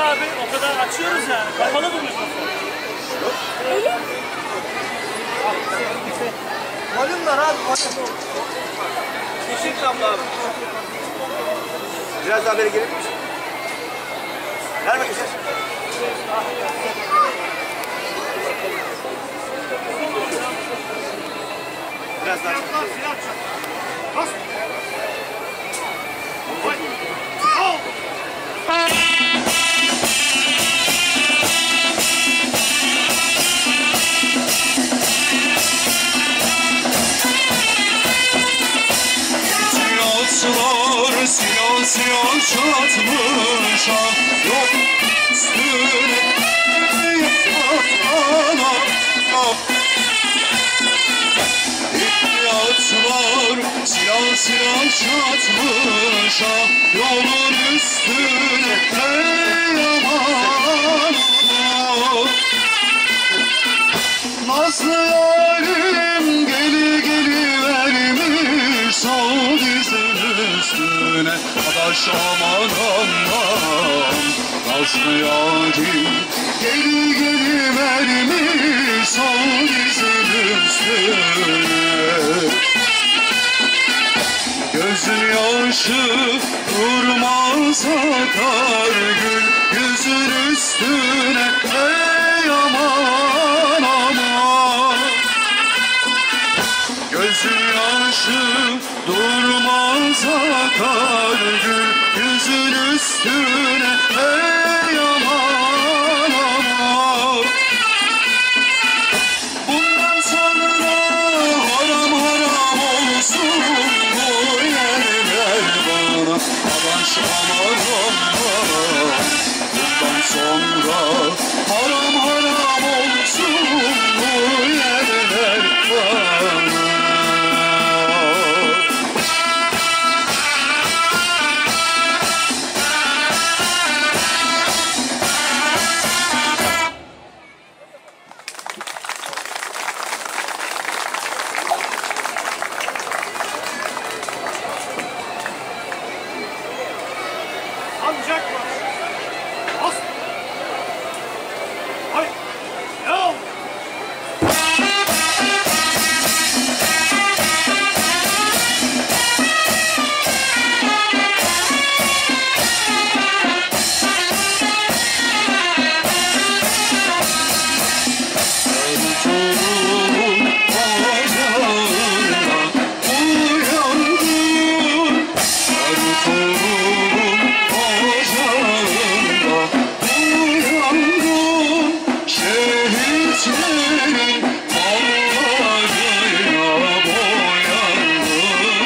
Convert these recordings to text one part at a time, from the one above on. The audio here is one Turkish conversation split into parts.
abi, o kadar açıyoruz yani. Kapalı bu mikrofon. Volümler abi, volüm. Teşekkür abla abi. Biraz daha beri gelir misin? Ver bakayım ses. Biraz daha. Bas. Silahlar silah silah çatmış yok üstüne yatana İhtiyatlar silah silah çatmış yolun üstüne ey aman Nazlı yarim geli geli vermiş sol dizin üstüne Adaş aman aman Nazlı yarim geli geli vermiş sol dizin üstüne Gözün yaşı durmaz akar gül yüzün üstüne ey aman aman Gözün yaşı durmaz akar gül yüzün üstüne ey aman aman Bundan sonra haram haram olsun bu yerler bana Adaş aman aman Bundan sonra haram haram olsun bu yerler bana Ancak mı? Bas. Hayır. Yok. Ertuğrul'un ocağında uyandım Ertuğrul'un ocağında uyandım Şehitlerin kanlarıyla boyandım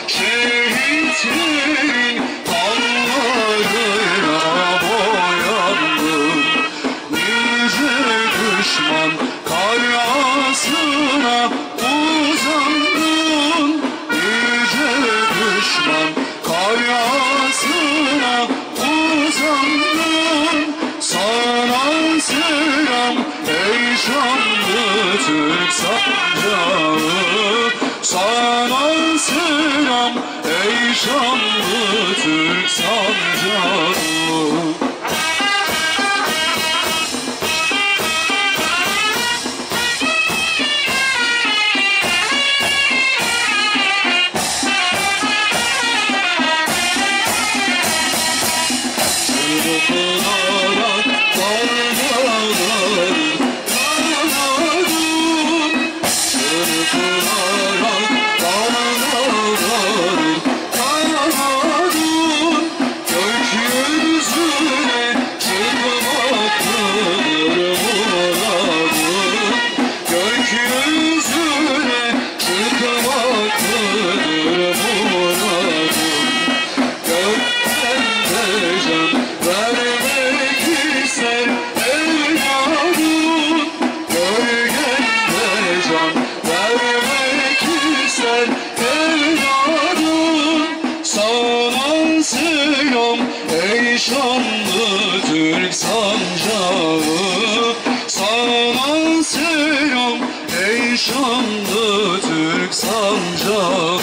Şehitlerin kanlarıyla boyandım Nice düşman karyasına uzandım Nice düşman karyasına uzandım Sana selam ey şanlı Türk sancağı Sana selam ey şanlı Türk sancağı Çırpınarak dalgaları kanadım Çırpınarak dalgaları kanadım Gökyüzüne çıkmaktır muradım Gökyüzüne çıkmaktır muradım Gökten de can vermek ister evladım Gölgende can vermek ister evladım Sana selam ey şanlı Türk sancağı Sana selam ey şanlı Türk sancağı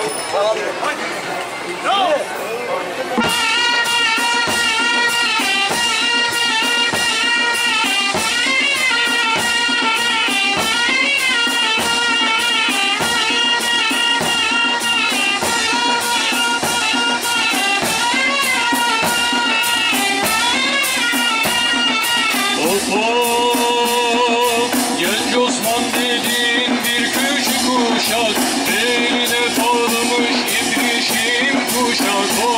Tamam. Yo! Genç Osman dediğin bir küçük uşak, eline bağlamış ibrişim kuşak.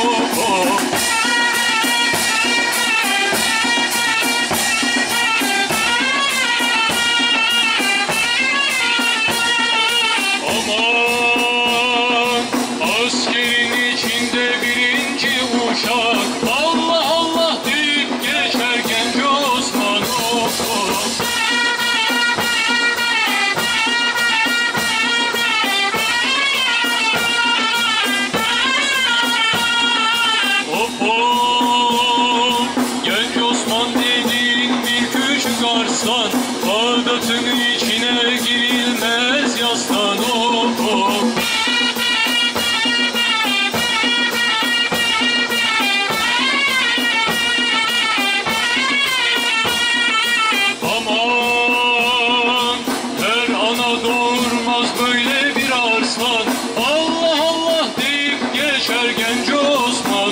Aman askerin içinde birinci uşak, Allah Allah deyip geçer genç Osman. Genç Osman dediğin bir küçük arslan, Bağdat'ın içine girilmez yaslan. Aman her ana doğurmaz böyle bir arslan, Allah Allah deyip geçer genç Osman.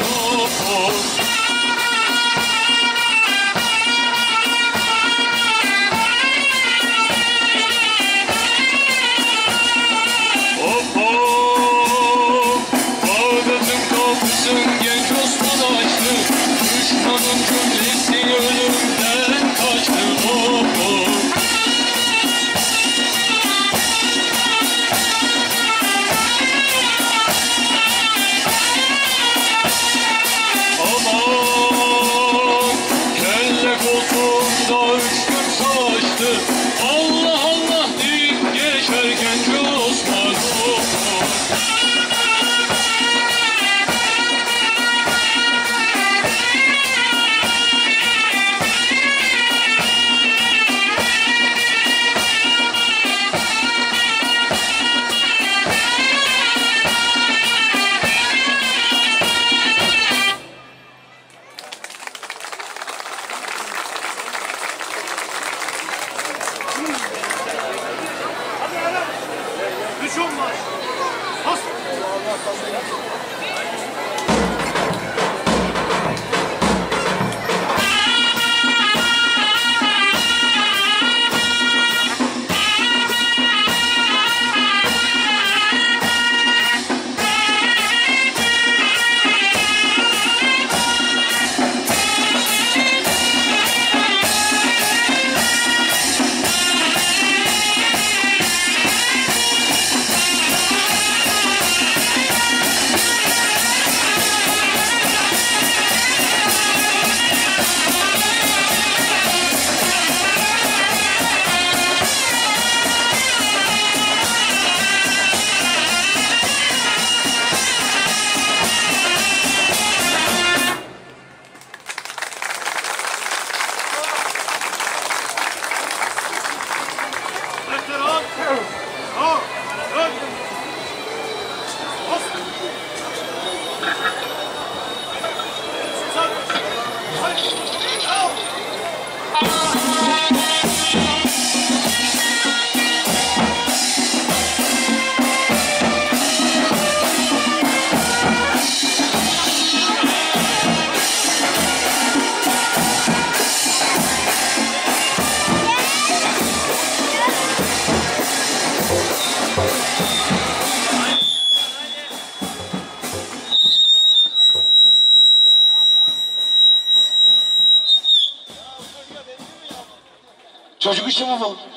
Bağdat'ın kapısın genç Osman açtı, düşmanın cümlesi ölümden kaçtı. Aman kelle koltuğunda üç gün savaştı, Allah Allah deyip geçer genç Osman. Düş olmaz. Bas. Çocuk işi mi bu?